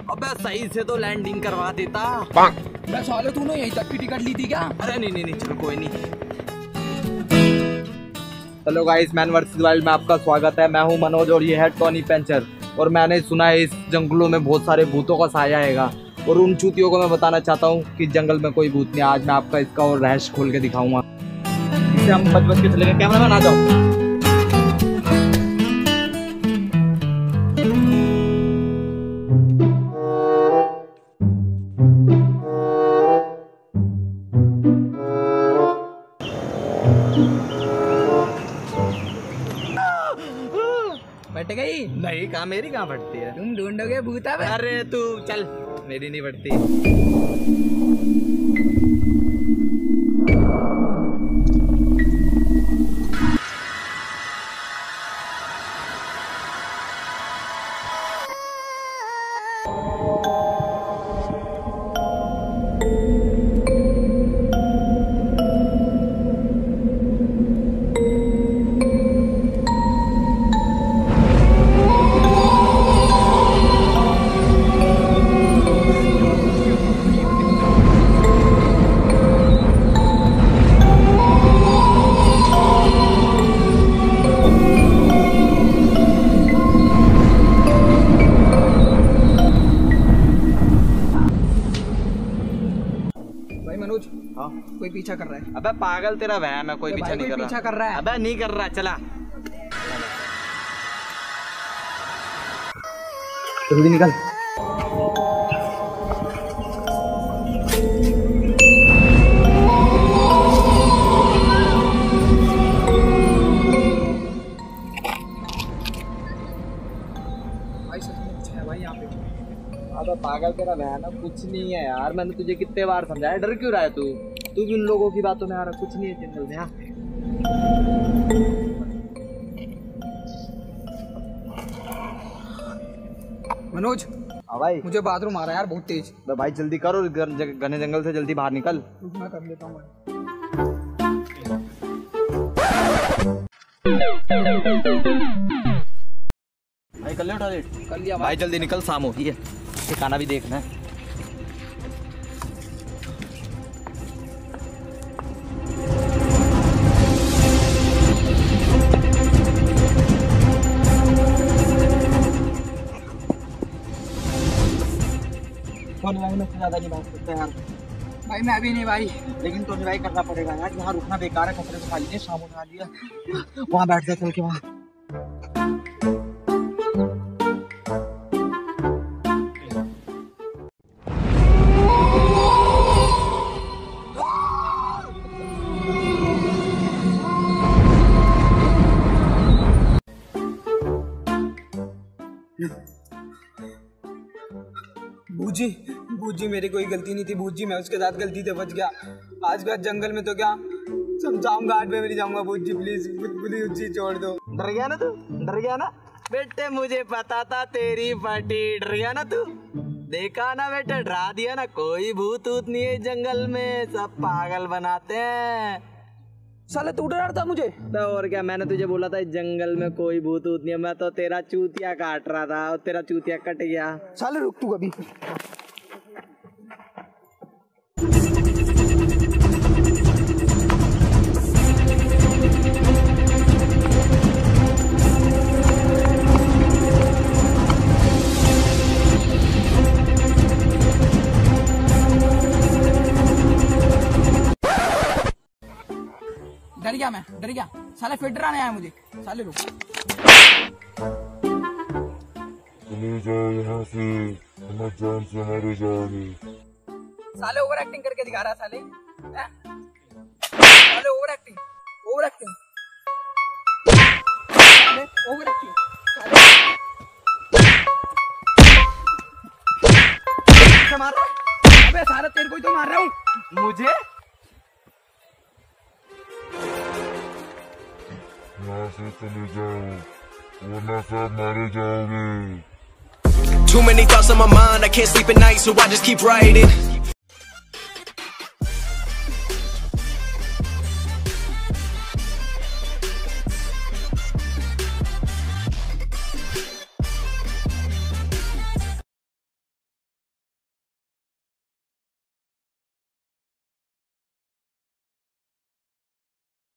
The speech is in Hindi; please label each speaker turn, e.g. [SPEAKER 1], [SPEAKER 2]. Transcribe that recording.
[SPEAKER 1] अबे सही से तो लैंडिंग करवा देता।
[SPEAKER 2] मैं साले तूने यहीं तक की टिकट ली थी क्या?
[SPEAKER 1] अरे नहीं चलो कोई नहीं। Hello guys, man versus wild में आपका स्वागत है। मैं हूं मनोज और ये है टोनी पेंचर। और मैंने सुना है इस जंगलों में बहुत सारे भूतों का साया आएगा और उन चूतियों को मैं बताना चाहता हूं कि जंगल में कोई भूत नहीं। आज मैं आपका इसका और रहस्य खोल के दिखाऊंगा। इसे हम बच के चलेंगे। कैमरामैन आ जाओ।
[SPEAKER 2] फट गई?
[SPEAKER 1] नहीं, कहाँ मेरी कहाँ फटती है?
[SPEAKER 2] तुम ढूंढोगे भूत?
[SPEAKER 1] अरे तू चल, मेरी नहीं फटती।
[SPEAKER 2] मनोज,
[SPEAKER 1] हाँ?
[SPEAKER 2] कोई पीछा कर रहा है।
[SPEAKER 1] अबे पागल, तेरा वहम है। कोई पीछा नहीं कर रहा।
[SPEAKER 2] पीछा कर रहा है।
[SPEAKER 1] अबे नहीं कर रहा। चला जल्दी निकल।
[SPEAKER 2] भाई सच में कुछ है भाई यहाँ पे।
[SPEAKER 1] अबे पागल, तेरा वहम है। कुछ नहीं है यार। मैंने तुझे कितने बार समझाया। डर क्यों रहा है तू? तू भी उन लोगों की बातों में आ रहा। कुछ नहीं है जंगल में। हाँ
[SPEAKER 2] मनोज,
[SPEAKER 1] हाँ भाई।
[SPEAKER 2] मुझे बाथरूम आ रहा है यार बहुत तेज।
[SPEAKER 1] भाई जल्दी करो, घने जंगल से जल्दी बाहर निकल।
[SPEAKER 2] मैं कर लेता हूँ।
[SPEAKER 1] भाई कर लिया टॉयलेट?
[SPEAKER 2] कर लिया
[SPEAKER 1] भाई। जल्दी निकल, शाम हो गई है। ठिकाना भी देखना है। टोनी भाई मैं ज्यादा नहीं बात करता यार।
[SPEAKER 2] भाई मैं भी नहीं भाई।
[SPEAKER 1] लेकिन टोनी भाई करना पड़ेगा यार। यहाँ रुकना बेकार है। कपड़े तो खाली है, शाम होने वाली है। वहाँ बैठ जाए चल के। वहाँ
[SPEAKER 2] बूजी, बूजी मेरी कोई गलती नहीं थी। बूजी मैं उसके साथ गलती से बच गया। आज के बाद जंगल में तो क्या समझाऊंगा, घाट पे भी नहीं जाऊंगा। बूजी प्लीज बूजी छोड़ दो।
[SPEAKER 1] डर गया ना तू? डर गया ना बेटे? मुझे पता था तेरी फटी। डर गया ना तू? देखा ना बेटे, डरा दिया ना। कोई भूत ऊत नहीं है जंगल में। सब पागल बनाते हैं।
[SPEAKER 2] साले तू डरा था मुझे।
[SPEAKER 1] तो और क्या, मैंने तुझे बोला था जंगल में कोई भूत ऊत नहीं है। मैं तो तेरा चूतिया काट रहा था और तेरा चूतिया कट गया।
[SPEAKER 2] साले रुक तू कभी। डर गया साले। फिर डराने आया मुझे। साले रुक।
[SPEAKER 3] चले जाओ यहाँ से, वरना जान से मारे जाओगे।
[SPEAKER 2] साले ओवर एक्टिंग करके दिखा रहा। साले साले over acting over acting over acting.
[SPEAKER 1] मार रहा है?
[SPEAKER 2] अबे साले तेरे को ही तो मार रहा हूँ।
[SPEAKER 1] मुझे?
[SPEAKER 3] यहाँ से चले जाओ, वरना सब मारे जाओगे।
[SPEAKER 4] Too many thoughts on my mind, I can't sleep at night, so I just keep writing.